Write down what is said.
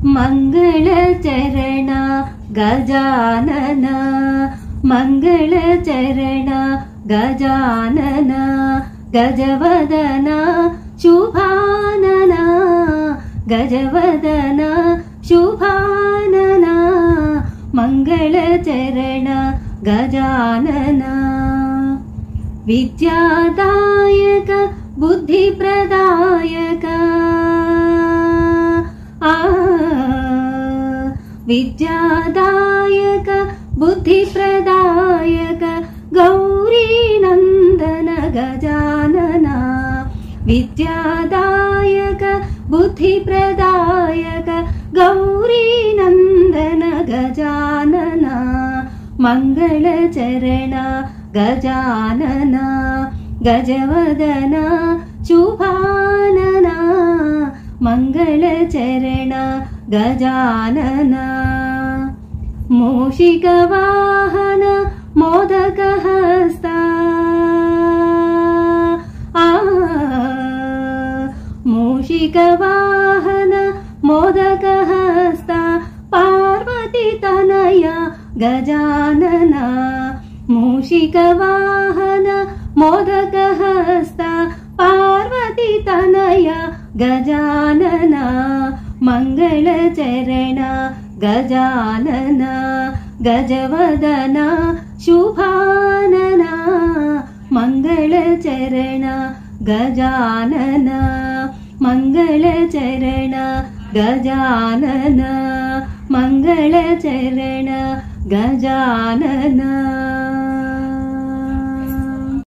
मंगलचरण Gajanan मंगलचरण Gajanan गजवदन Shubhanan गजवदन Shubhanan मंगलचरण Gajanan विद्यादायक बुद्धिप्रदायक विद्यादायक बुद्धिप्रदायक गौरीनन्दन Gajanan विद्यादायक बुद्धिप्रदायक गौरीनन्दन Gajanan मंगलचरण Gajanan गजवदन Shubhanan मंगलचरण Gajanan मूषिकवाहन मोदकहस्ता मूषिकवाहन मोदकहस्ता Parvati Tanaya Gajanan मूषिकवाहन मोदकहस्ता Parvati Tanaya Gajanan मंगलचरण Gajanan गजवदन Shubhanan मंगलचरण Gajanan मंगलचरण Gajanan मंगलचरण Gajanan.